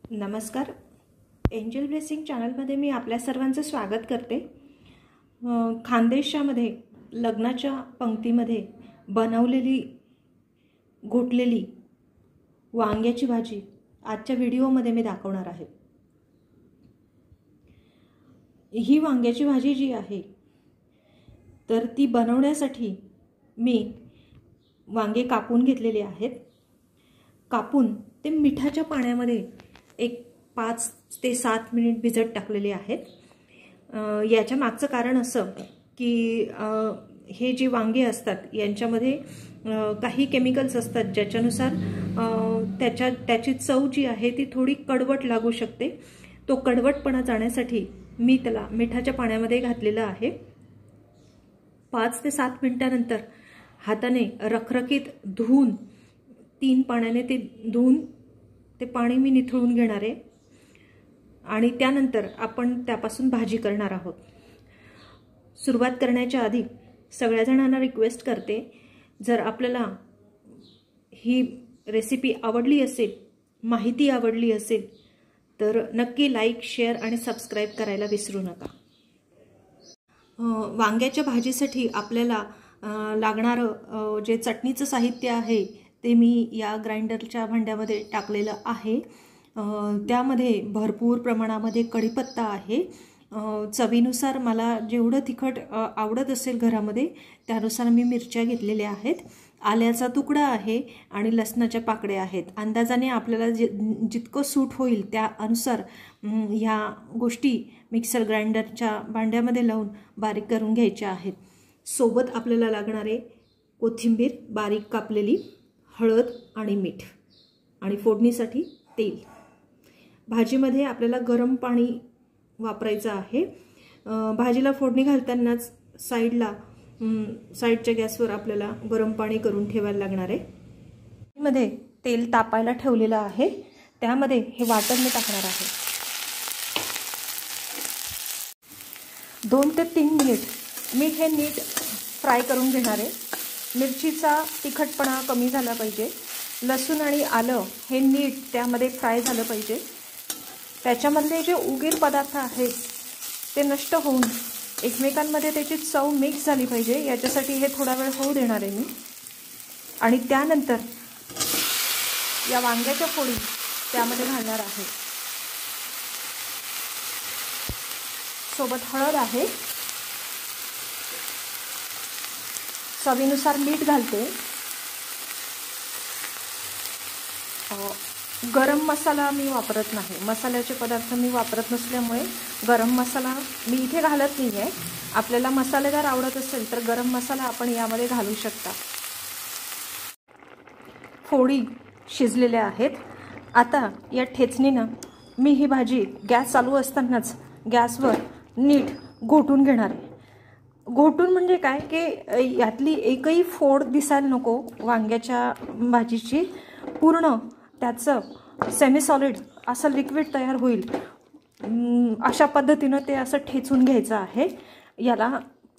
नमस्कार. Angel blessing चॅनलमध्ये मी आपल्या सर्वांचं स्वागत करते. खानदेशामध्ये लग्नाच्या पंक्तीमध्ये बनवलेली घोटलेली वांग्याची भाजी आजच्या व्हिडिओमध्ये मी दाखवणार आहे. ही वांग्याची भाजी जी आहे तर ती बनवण्यासाठी मी वांगे कापून घेतलेले आहेत. कापून ते मिठाच्या पाण्यामध्ये एक 5 ते 7 मिनिट भिजत टाकलेले आहेत. याच्या मागचं कारण असं की हे जे वांगे असतात यांच्यामध्ये काही केमिकल्स असतात ज्याच्यानुसार त्याची चव जी आहे ती थोडी कडवट लागू शकते. तो कडवटपणा जाण्यासाठी मी त्याला मिठाच्या पाण्यामध्ये घातलेलं आहे. 5 ते 7 मिनिटांनंतर हाताने रखरखीत धुवून 3 पाण्याने ते धुवून ते पाणी मी निथळून घेणार आहे आणि त्यानंतर आपण त्यापासून भाजी करणार आहोत. सुरुवात करण्याच्या आधी सगळ्या जणांना रिक्वेस्ट करते, जर आपल्याला ही रेसिपी आवडली असेल, माहिती आवडली असेल तर नक्की लाईक, शेअर आणि सबस्क्राईब करायला विसरू नका. वांग्याच्या भाजीसाठी आपल्याला लागणारं जे चटणीचं साहित्य आहे ते मी या ग्राइंडरच्या भांड्यामध्ये टाकलेलं आहे. त्यामध्ये भरपूर प्रमाणामध्ये कढीपत्ता आहे. चवीनुसार मला जेवढं तिखट आवडत असेल घरामध्ये त्यानुसार मी मिरच्या घेतलेल्या आहेत. आल्याचा तुकडा आहे आणि लसणाच्या पाकळ्या आहेत. अंदाजाने आपल्याला जितकं सूट होईल त्यानुसार ह्या गोष्टी मिक्सर ग्राइंडरच्या भांड्यामध्ये लावून बारीक करून घ्यायच्या आहेत. सोबत आपल्याला लागणारे कोथिंबीर बारीक कापलेली, हळद आणि मीठ आणि फोडणीसाठी तेल. भाजीमध्ये आपल्याला गरम पाणी वापरायचं आहे. भाजीला फोडणी घालतानाच साईडच्या गॅसवर आपल्याला गरम पाणी करून ठेवायला लागणार आहे. मध्ये तेल तापायला ठेवलेलं आहे. त्यामध्ये हे वाटण मी टाकणार आहे. 2 ते 3 मिनिट मी हे नीट फ्राय करून घेणार आहे. मिरचीचा तिखटपणा कमी झाला पाहिजे. लसूण आणि आलं हे नीट त्यामध्ये फ्राय झालं पाहिजे. त्याच्यामधले जे उगीर पदार्थ आहेत ते नष्ट होऊन एकमेकांमध्ये त्याची चव मिक्स झाली पाहिजे. याच्यासाठी हे थोडा वेळ होऊ देणार आहे मी. आणि त्यानंतर या वांग्याच्या फोडी त्यामध्ये घालणार आहे. सोबत हळद आहे. चवीनुसार मीठ घालते. गरम मसाला मी वापरत नाही. मसाल्याचे पदार्थ मी वापरत नसल्यामुळे गरम मसाला मी इथे घालत नाही आहे. आपल्याला मसालेदार आवडत असेल तर गरम मसाला आपण यामध्ये घालू शकता. फोडी शिजलेल्या आहेत. आता या ठेचणीनं मी ही भाजी गॅस चालू असतानाच गॅसवर नीट घोटून घेणार आहे. घोटून म्हणजे काय की यातली एकही फोड दिसायला नको. वांग्याच्या भाजीची पूर्ण त्याचं सेमी सॉलिड असं लिक्विड तयार होईल अशा पद्धतीनं ते असं ठेचून घ्यायचं आहे. याला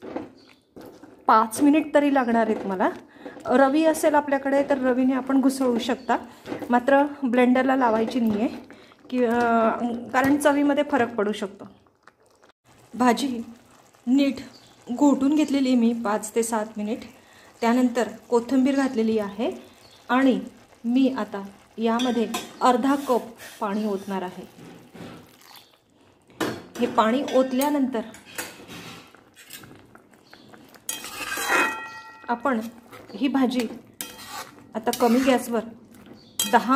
5 मिनिट तरी लागणार आहेत मला. रवी असेल आपल्याकडे तर रवीने आपण घुसळू शकता, मात्र ब्लेंडरला लावायची नाही आहे की कारण चवीमध्ये फरक पडू शकतो. भाजी नीट घोटून घेतलेली मी 5 ते 7 मिनिट. त्यानंतर कोथिंबीर घातलेली आहे आणि मी आता यामध्ये अर्धा कप पाणी ओतणार आहे. हे पाणी ओतल्यानंतर आपण ही भाजी आता कमी गॅसवर 10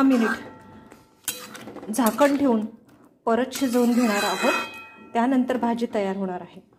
मिनिट झाकण ठेवून परत शिजवून घेणार आहोत. त्यानंतर भाजी तयार होणार आहे.